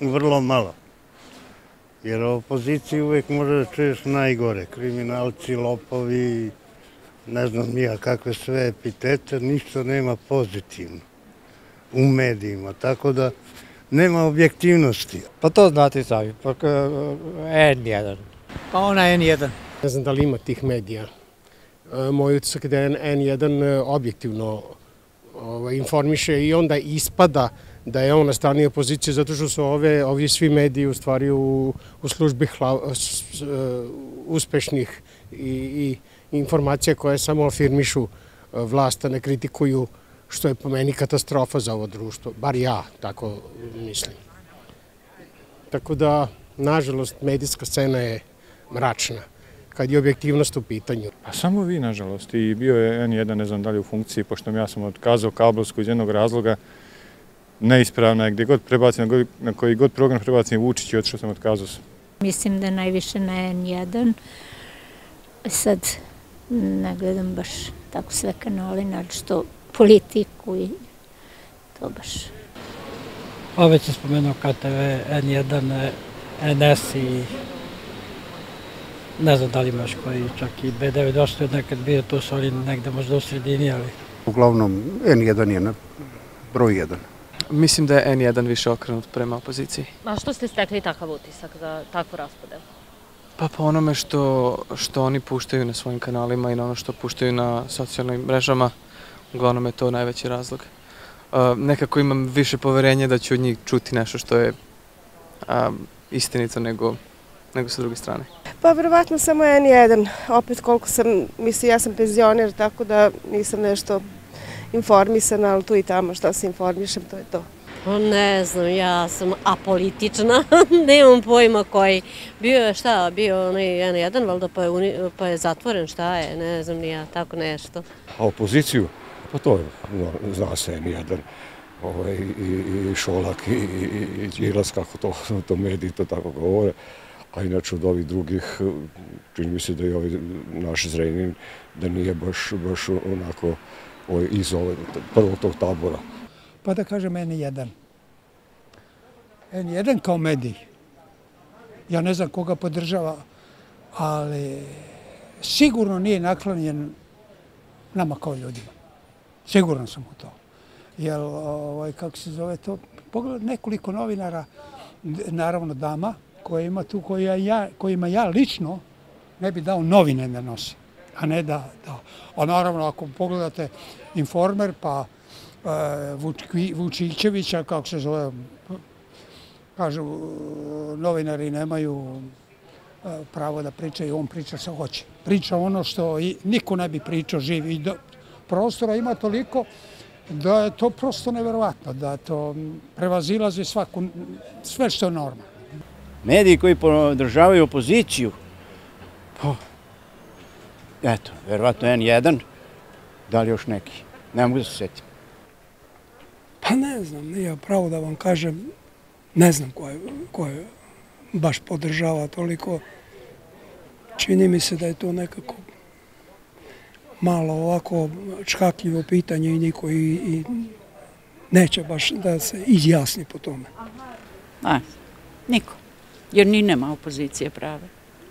vrlo malo. Jer o opoziciji uvijek možda da čuješ najgore. Kriminalci, lopovi, ne znam ja kakve sve epitete, ništa nema pozitivno u medijima, tako da nema objektivnosti. Pa to znate i sami, N1. Pa ona N1. Ne znam da li ima tih medija. Moj utisak je da je N1 objektivno informiše i onda ispada da je on na strani opozicije zato što su ovi svi mediji u stvari u službi uspešnih i informacija koje samo afirmišu vlast, a ne kritikuju, što je po meni katastrofa za ovo društvo. Bar ja tako mislim. Tako da, nažalost, medijska scena je mračna kad je objektivnost u pitanju. A samo vi, nažalost, i bio je N1, ne znam da li u funkciji, pošto ja sam otkazao kablovsku iz jednog razloga, neispravna je, gdje god prebacim, na koji god program prebacim Vučić i otišao sam otkazao sam. Mislim da je najviše na N1. Sad ne gledam baš tako sve kanale, naročito politiku i to baš. Već sam spomenuo KTV, N1, NS i ne znam da li imaš koji, čak i B9, došto je nekad bio, tu su oni negde možda u sredini, ali... Uglavnom, N1 je broj 1. Mislim da je N1 više okrenut prema opoziciji. A što ste stekli takav utisak za takvu raspodelu? Pa po onome što oni puštaju na svojim kanalima i na ono što puštaju na socijalnim mrežama, uglavnom je to najveći razlog. Nekako imam više poverenja da ću od njih čuti nešto što je istinito nego sa druge strane. Pa verovatno samo N1. Opet koliko sam, mislim, ja sam penzioner, tako da nisam nešto informisana, ali tu i tamo što se informišem, to je to. Ne znam, ja sam apolitična, nemam pojma koji. Bio je šta, bio onaj N1, valjda pa je zatvoren, šta je, ne znam ni ja, tako nešto. A opoziciju? Pa to zna se N1, i Šolak, i Đilas, kako to mediji to tako govore. A inače od ovih drugih, čini mi se da i ovi naši Zrenjanin, da nije baš onako iz prvog tog tabora. Pa da kažem N1. N1 kao medij. Ja ne znam koga podržava, ali sigurno nije naklonjen nama kao ljudima. Siguran sam u to. Jer, kako se zove to, pogledaj nekoliko novinara, naravno dama, koje ima tu, kojima ja lično ne bi dao novine da nosi, a ne da. A naravno, ako pogledate Informer, pa Vučićevića, kako se zove, kažu, novinari nemaju pravo da pričaju, on priča što hoće. Priča ono što niko ne bi pričao živ i prostora ima toliko da je to prosto neverovatno, da to prevazilazi sve što je normalno. Mediji koji podržavaju opoziciju, eto, verovatno N1, da li još neki, ne mogu da se setim. Pa ne znam, nije pravo da vam kažem, ne znam ko je baš podržava toliko. Čini mi se da je to nekako malo ovako čkakljivo pitanje i niko i neće baš da se izjasni po tome. Niko, jer ni nema opozicije prave.